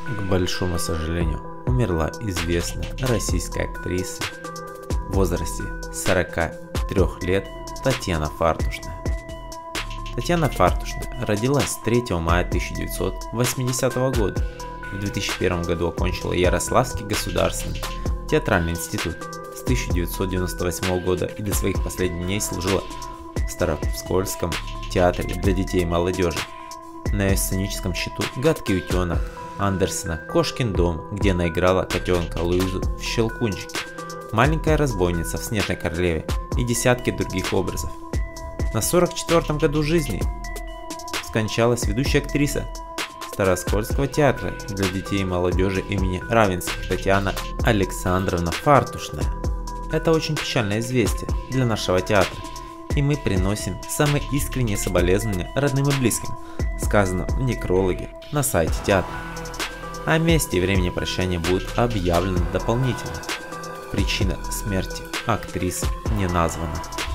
К большому сожалению, умерла известная российская актриса в возрасте 43 лет Татьяна Фартушная. Татьяна Фартушная родилась 3 мая 1980 года. В 2001 году окончила Ярославский государственный театральный институт. С 1998 года и до своих последних дней служила в Старопскольском театре для детей и молодежи. На ее сценическом счету «Гадкий утенок» Андерсена, «Кошкин дом», где она играла котенка Луизу в «Щелкунчике», «Маленькая разбойница» в «Снежной королеве» и десятки других образов. На 44-м году жизни скончалась ведущая актриса Староскольского театра для детей и молодежи имени Равенских Татьяна Александровна Фартушная. Это очень печальное известие для нашего театра, и мы приносим самые искренние соболезнования родным и близким, сказано в некрологе на сайте театра. О месте и времени прощания будет объявлено дополнительно. Причина смерти актрисы не названа.